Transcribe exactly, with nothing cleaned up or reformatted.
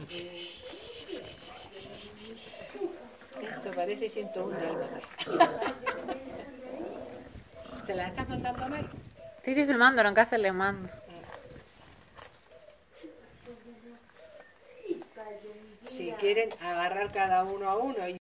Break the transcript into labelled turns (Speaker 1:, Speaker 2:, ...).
Speaker 1: Esto parece ciento uno dálmatas. ¿Se la estás mandando mal?
Speaker 2: Sí, estoy filmando, en casa le mando.
Speaker 1: Si quieren agarrar cada uno a uno.